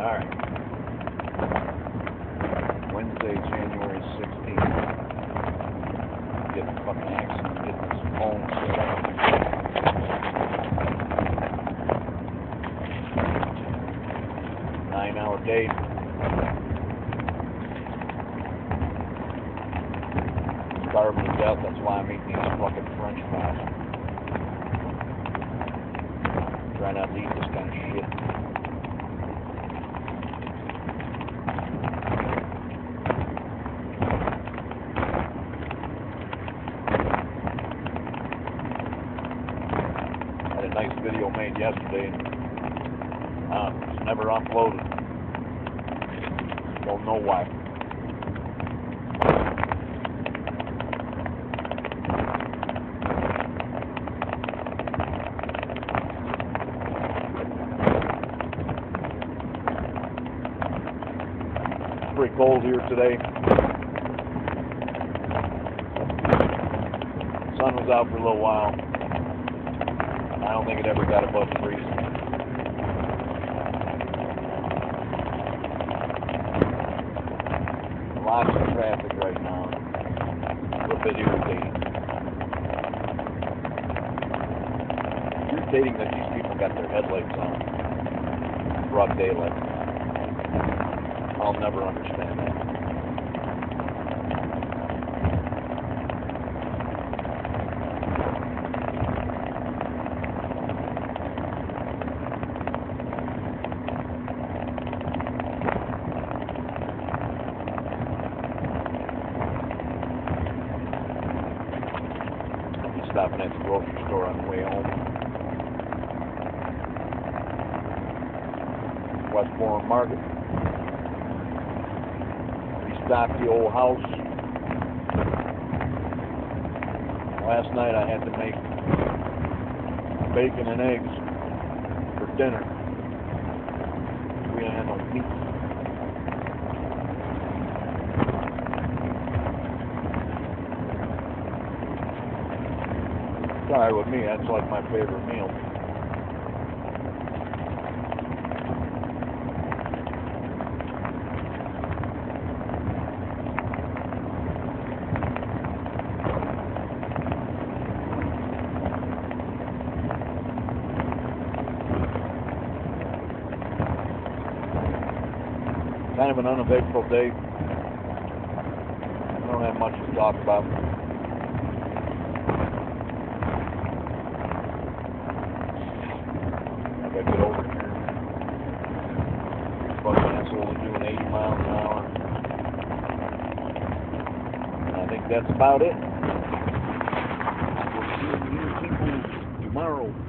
Alright. Wednesday, January 16th. Get the fucking accident, get this phone set up. 9-hour day. Starving to death, that's why I'm eating these fucking French fries. Try not to eat this kind of shit. Had a nice video made yesterday. It's never uploaded. Don't know why. Pretty cold here today. The sun was out for a little while. I don't think it ever got above freezing. Lots of traffic right now. A little bit irritating. Irritating that these people got their headlights on. Broad daylight. I'll never understand that. I'll be stopping at the grocery store on the way home. Westbourne Market. Stock the old house. Last night I had to make bacon and eggs for dinner. We didn't have no meat. Sorry, with me, that's like my favorite meal. Kind of an uneventful day. I don't have much to talk about. I gotta get over here. Fucking asshole is doing 80 miles an hour. And I think that's about it. We'll see you people tomorrow.